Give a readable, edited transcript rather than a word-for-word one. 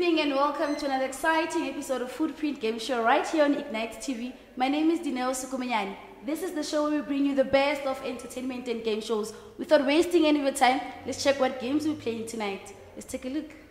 evening and welcome to another exciting episode of Footprint Game Show right here on Ignite TV. My name is Dineo Sukumenyani. This is the show where we bring you the best of entertainment and game shows. Without wasting any of your time, let's check what games we're playing tonight. Let's take a look.